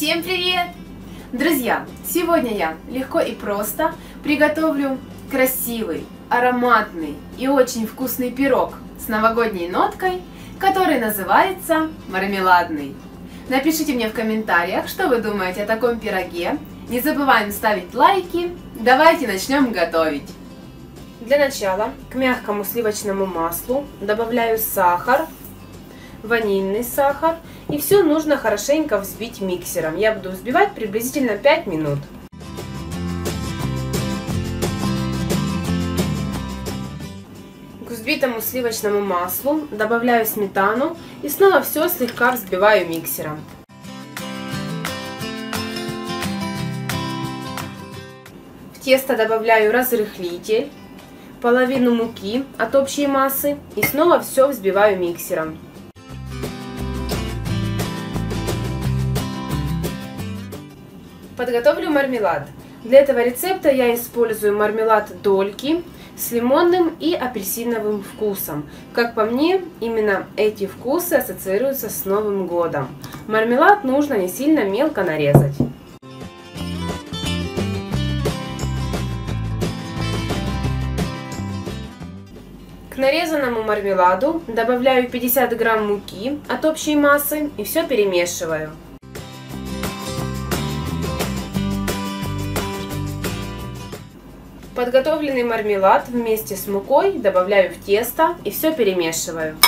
Всем привет! Друзья, сегодня я легко и просто приготовлю красивый, ароматный и очень вкусный пирог с новогодней ноткой, который называется мармеладный. Напишите мне в комментариях, что вы думаете о таком пироге. Не забываем ставить лайки. Давайте начнем готовить. Для начала к мягкому сливочному маслу добавляю сахар, ванильный сахар, и все нужно хорошенько взбить миксером. Я буду взбивать приблизительно 5 минут. К взбитому сливочному маслу добавляю сметану и снова все слегка взбиваю миксером. В тесто добавляю разрыхлитель, половину муки от общей массы и снова все взбиваю миксером. Подготовлю мармелад. Для этого рецепта я использую мармелад Дольки с лимонным и апельсиновым вкусом. Как по мне, именно эти вкусы ассоциируются с Новым годом. Мармелад нужно не сильно мелко нарезать. К нарезанному мармеладу добавляю 50 грамм муки от общей массы и все перемешиваю. Подготовленный мармелад вместе с мукой добавляю в тесто и все перемешиваю.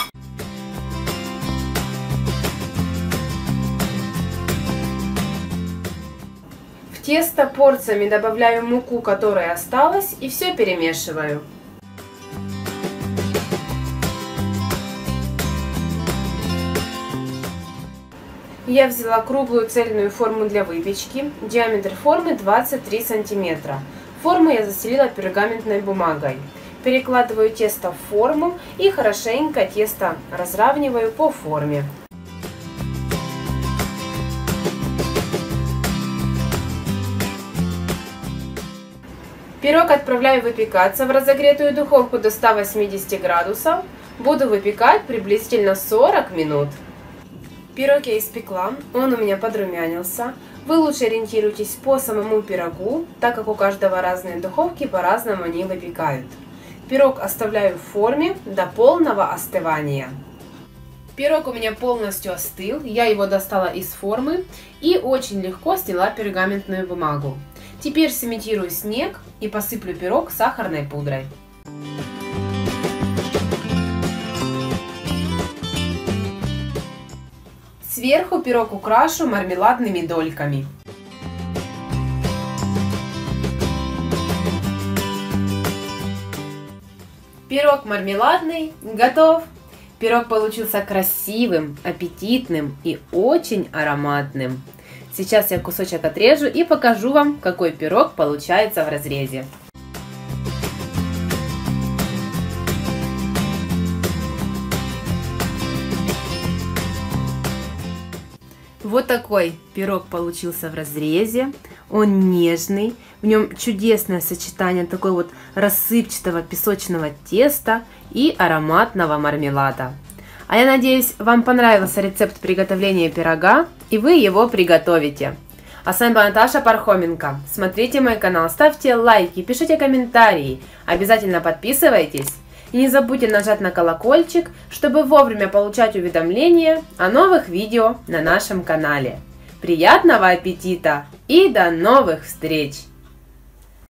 В тесто порциями добавляю муку, которая осталась, и все перемешиваю. Я взяла круглую цельную форму для выпечки, диаметр формы 23 сантиметра. Форму я застелила пергаментной бумагой. Перекладываю тесто в форму и хорошенько тесто разравниваю по форме. Пирог отправляю выпекаться в разогретую духовку до 180 градусов. Буду выпекать приблизительно 40 минут. Пирог я испекла, он у меня подрумянился. Вы лучше ориентируйтесь по самому пирогу, так как у каждого разные духовки, по-разному они выпекают. Пирог оставляю в форме до полного остывания. Пирог у меня полностью остыл, я его достала из формы и очень легко сняла пергаментную бумагу. Теперь сымитирую снег и посыплю пирог сахарной пудрой. Сверху пирог украшу мармеладными дольками. Пирог мармеладный готов. Пирог получился красивым, аппетитным и очень ароматным. Сейчас я кусочек отрежу и покажу вам, какой пирог получается в разрезе. Вот такой пирог получился в разрезе. Он нежный, в нем чудесное сочетание такой вот рассыпчатого песочного теста и ароматного мармелада. А я надеюсь, вам понравился рецепт приготовления пирога и вы его приготовите. А с вами была Наташа Пархоменко. Смотрите мой канал, ставьте лайки, пишите комментарии, обязательно подписывайтесь. И не забудьте нажать на колокольчик, чтобы вовремя получать уведомления о новых видео на нашем канале. Приятного аппетита и до новых встреч!